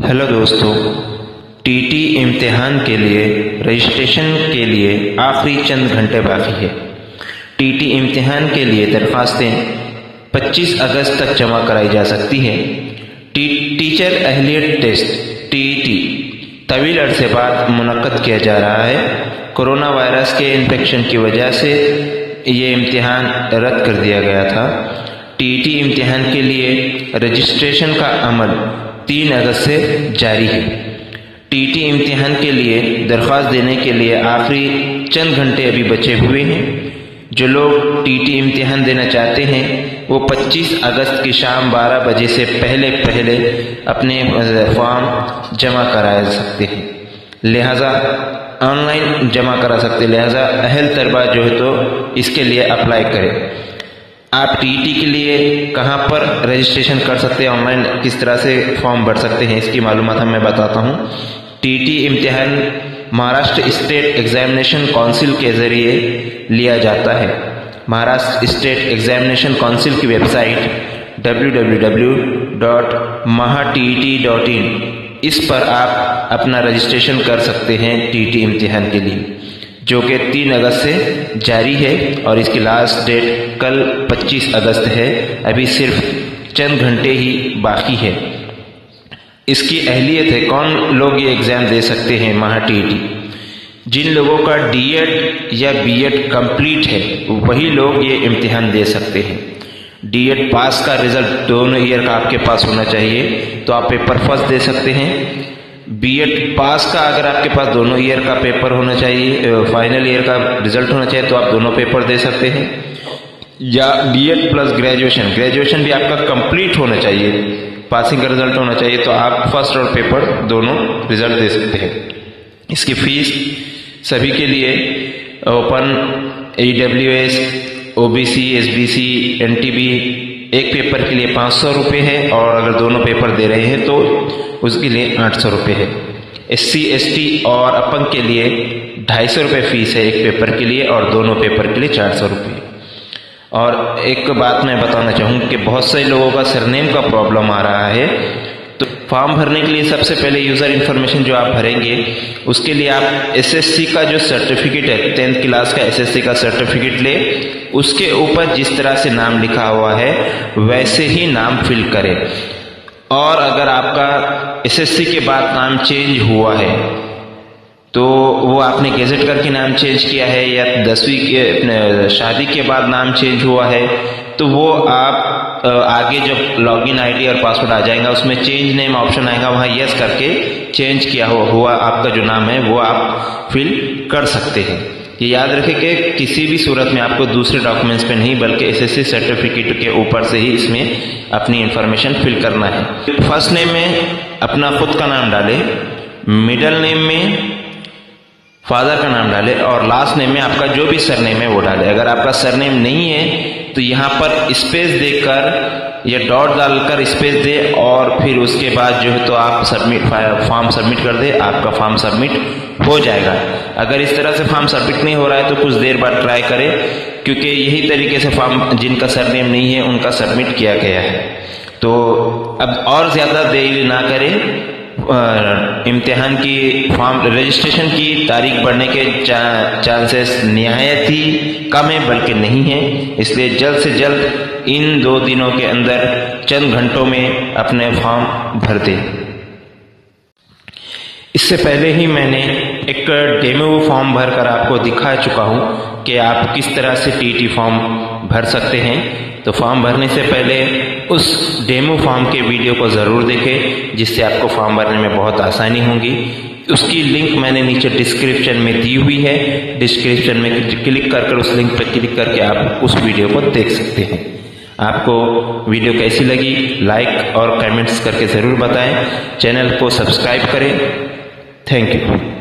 Hello दोस्तों, TT इम्तिहान के लिए रजिस्ट्रेशन के लिए आखिरी चंद घंटे बाकी है। टीटी इम्तिहान के लिए दरख्वास्तें 25 अगस्त तक जमा कराई जा सकती हैं। टीचर अहलियत टेस्ट टीटी तवील अरसे बाद मुनक्कद किया जा रहा है। कोरोना वायरस के इन्फेक्शन की वजह से ये इम्तिहान रद्द कर दिया गया था। टीटी इम्तिहान के लिए रजिस्ट्रेशन का अमल 3 अगस्त से जारी है। टीटी इम्तिहान के लिए दरख्वास्त देने के लिए आखिरी चंद घंटे अभी बचे हुए हैं। जो लोग टीटी इम्तिहान देना चाहते हैं वो 25 अगस्त की शाम 12 बजे से पहले अपने फॉर्म जमा करा सकते हैं, लिहाजा ऑनलाइन जमा करा सकते हैं। लिहाजा अहल तलबा जो है तो इसके लिए अप्लाई करें। आप टीटी के लिए कहां पर रजिस्ट्रेशन कर सकते हैं, ऑनलाइन किस तरह से फॉर्म भर सकते हैं, इसकी मालूमात मैं बताता हूं। टीटी इम्तिहान महाराष्ट्र स्टेट एग्जामिनेशन काउंसिल के ज़रिए लिया जाता है। महाराष्ट्र स्टेट एग्जामिनेशन काउंसिल की वेबसाइट www.mahatet.in, इस पर आप अपना रजिस्ट्रेशन कर सकते हैं टीटी इम्तिहान के लिए, जो कि 3 अगस्त से जारी है और इसकी लास्ट डेट कल 25 अगस्त है। अभी सिर्फ चंद घंटे ही बाकी है। इसकी अहलियत है, कौन लोग ये एग्ज़ाम दे सकते हैं महाटीटी? जिन लोगों का डीएड या बीएड कंप्लीट है वही लोग ये इम्तिहान दे सकते हैं। डीएड पास का रिजल्ट दोनों ईयर का आपके पास होना चाहिए तो आप पेपर फर्स्ट दे सकते हैं। बीएड पास का अगर आपके पास दोनों ईयर का पेपर होना चाहिए, फाइनल ईयर का रिजल्ट होना चाहिए तो आप दोनों पेपर दे सकते हैं। या बीएड प्लस ग्रेजुएशन भी आपका कंप्लीट होना चाहिए, पासिंग का रिजल्ट होना चाहिए तो आप फर्स्ट और पेपर दोनों रिजल्ट दे सकते हैं। इसकी फीस सभी के लिए open, EWS, OBC, SBC, NTB एक पेपर के लिए 500 रुपये है और अगर दोनों पेपर दे रहे हैं तो उसके लिए 800 रुपये है। SC, ST और अपंग के लिए 250 रुपये फीस है एक पेपर के लिए और दोनों पेपर के लिए 400 रुपये। और एक बात मैं बताना चाहूँगा कि बहुत से लोगों का सरनेम का प्रॉब्लम आ रहा है, तो फॉर्म भरने के लिए सबसे पहले यूज़र इन्फॉर्मेशन जो आप भरेंगे उसके लिए आप SSC का जो सर्टिफिकेट है, 10th क्लास का SSC का सर्टिफिकेट ले, उसके ऊपर जिस तरह से नाम लिखा हुआ है वैसे ही नाम फिल करें। और अगर आपका SSC के बाद नाम चेंज हुआ है तो वो आपने गेजेट करके नाम चेंज किया है या 10वीं के शादी के बाद नाम चेंज हुआ है तो वो आप आगे जब लॉगिन आईडी और पासवर्ड आ जाएगा उसमें चेंज नेम ऑप्शन आएगा, वहाँ यस करके चेंज किया हुआ आपका जो नाम है वो आप फिल कर सकते हैं। ये याद रखें कि किसी भी सूरत में आपको दूसरे डॉक्यूमेंट्स पे नहीं बल्कि SSC सर्टिफिकेट के ऊपर से ही इसमें अपनी इंफॉर्मेशन फिल करना है। फर्स्ट नेम में अपना खुद का नाम डालें, मिडिल नेम में फादर का नाम डालें और लास्ट नेम में आपका जो भी सरनेम है वो डालें। अगर आपका सरनेम नहीं है तो यहाँ पर स्पेस देकर या डॉट डालकर स्पेस दे और फिर उसके बाद जो है तो आप फॉर्म सबमिट कर दे, आपका फॉर्म सबमिट हो जाएगा। अगर इस तरह से फॉर्म सबमिट नहीं हो रहा है तो कुछ देर बाद ट्राई करें, क्योंकि यही तरीके से फॉर्म जिनका सरनेम नहीं है उनका सबमिट किया गया है। तो अब और ज़्यादा देरी ना करें, इम्तिहान की फॉर्म रजिस्ट्रेशन की तारीख बढ़ने के चांसेस निहायत ही कम है बल्कि नहीं है, इसलिए जल्द से जल्द इन 2 दिनों के अंदर चंद घंटों में अपने फॉर्म भर दें। इससे पहले ही मैंने एक डेमो फॉर्म भरकर आपको दिखा चुका हूं कि आप किस तरह से टीटी फॉर्म भर सकते हैं। तो फॉर्म भरने से पहले उस डेमो फॉर्म के वीडियो को ज़रूर देखें जिससे आपको फॉर्म भरने में बहुत आसानी होगी। उसकी लिंक मैंने नीचे डिस्क्रिप्शन में दी हुई है, डिस्क्रिप्शन में क्लिक कर उस लिंक पर क्लिक करके आप उस वीडियो को देख सकते हैं। आपको वीडियो कैसी लगी लाइक और कमेंट्स करके ज़रूर बताएं। चैनल को सब्सक्राइब करें। Thank you.